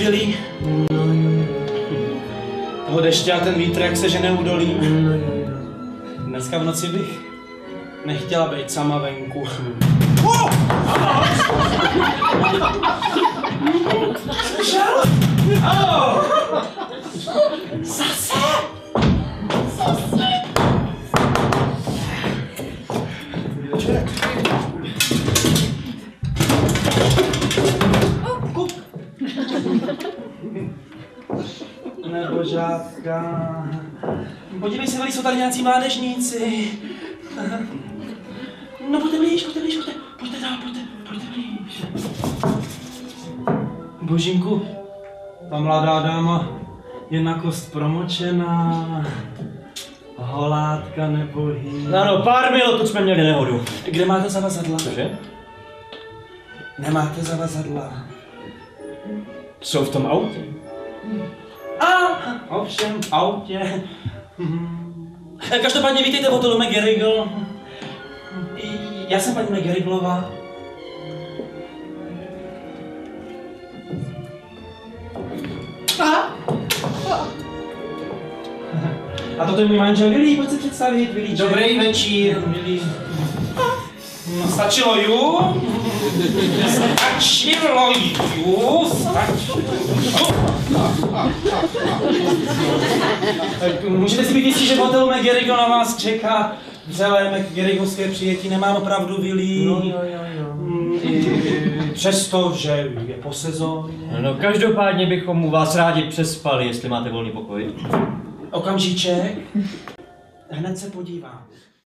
Vilí? Toho deště a ten vítr, jak se žene údolím. Dneska v noci bych nechtěla být sama venku. Žal! Ano! Zase! Nebo žábka. Podívej se, Vili, jsou tady nějací mládežníci. No pojďte blíž, pojďte dál, pojďte blíž. Božínku, ta mladá dáma je na kost promočená. Holátka nebohý. Ano, pár minut, tu jsme měli nehodu. Kde máte zavazadla? Cože? Nemáte zavazadla. Jsou v tom autě. Ovšem, v autě. Každopádně vítejte v hotelu McGarrigle. Já jsem paní McGarriglová. A toto je můj manžel Vilí, pojď se představit, Vilíček. Dobrý večír. Vilí. No, stačilo ju. Stačilo ju. Můžete si být jistí, že v hotelu McGarrigle na vás čeká vřelé McGarriglovské přijetí. Nemám opravdu Vilí. Jo. Přesto, že je po sezóně. No, každopádně bychom u vás rádi přespali, jestli máte volný pokoj. Okamžíček. Hned se podívám.